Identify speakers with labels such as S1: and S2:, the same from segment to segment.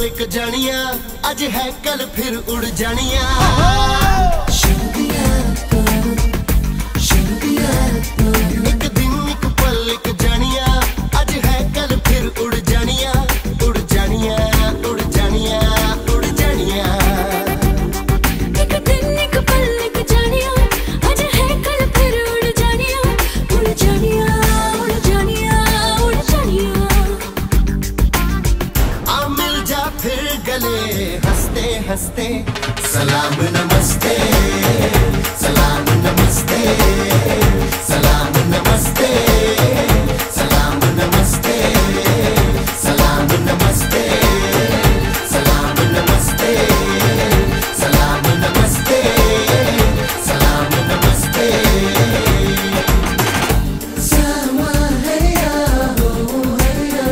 S1: पल एक जानिया, अज है कल फिर उड़ जानिया। एक दिन एक पल एक जानिया, अज है कल फिर उड़ जानिया, उड़ जानिया, उड़ जानिया, उड़ जानिया।
S2: एक दिन एक पल एक जानिया, अज है कल फिर उड़ जानिया, उड़ जानिया, उड़ जानिया, उड़ जानिया।
S1: आ मिल जा फिर गले हंसते हंसते, सलाम नमस्ते, सलाम नमस्ते, सलाम नमस्ते, सलाम नमस्ते, सलाम नमस्ते, सलाम नमस्ते, सलाम नमस्ते, सलाम नमस्ते।
S2: सावा है या हो है या,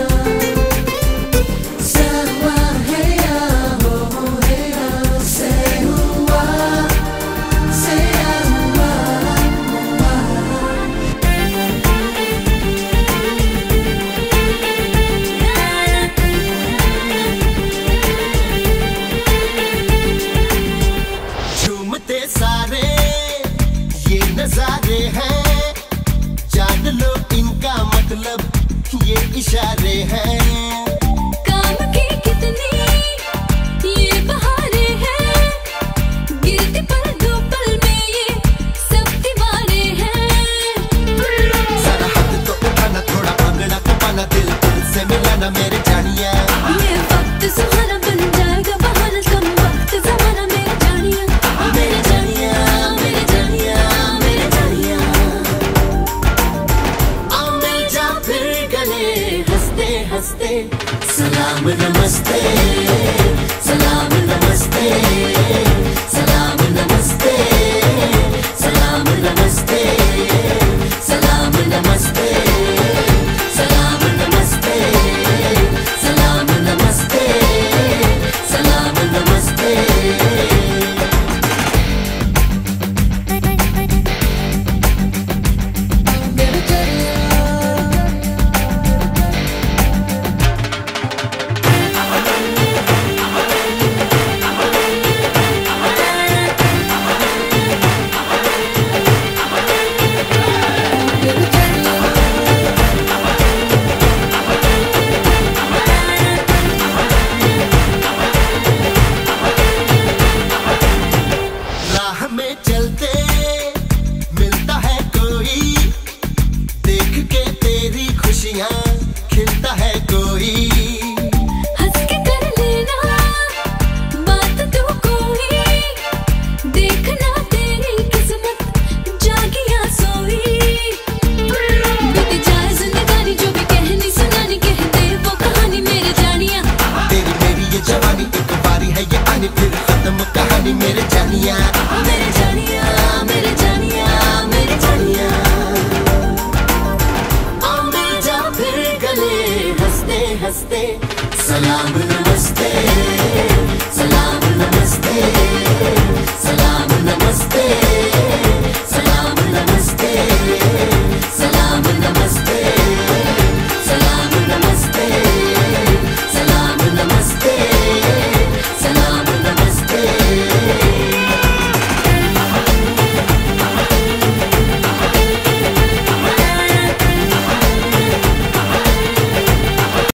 S2: सावा है या हो है या, से हुआ से हुआ हुआ।
S1: झूमते सारे ये नजारे हैं, जान लो इनका मतलब ये इशारे हैं।
S2: काम की कितनी ये बहारे हैं, गिरते पल दो पल में ये सब दीवारे हैं।
S1: सारा हद तो उठाना, थोड़ा भागना कपाना, दिल दिल से मिलाना मेरे जानिया।
S2: ये वक्त सुहाना बन जाएगा बहाना, कम वक्त जमाना मेरे जानिया, मेरे जानिया, मेरे जानिया, मेरे जानिया।
S1: आ मिल जा फिर गले हंसते हंसते, सलाम नमस्ते, सलाम नमस्ते, सलाम नमस्ते, सलाम नमस्ते, सलाम नमस्ते, सलाम नमस्ते, सलाम नमस्ते, सलाम नमस्ते। राह में चलते मिलता है कोई, देख के तेरी खुशियाँ खिलता है कोई।
S2: हंस के कर लेना बात तू कोई, देखना तेरी किस्मत जागिया सोई। बीत जाए जिंदगानी जो भी कहनी सुनानी, कहते वो कहानी मेरे जानिया।
S1: तेरी मेरी ये जवानी एक बारी है ये आनी, फिर खत्म कहानी मेरे जानिया,
S2: मेरे जानिया, मेरे जानिया, मेरे जानिया।
S1: आ मिल जा फिर गले हंसते हंसते, सलाम नमस्ते।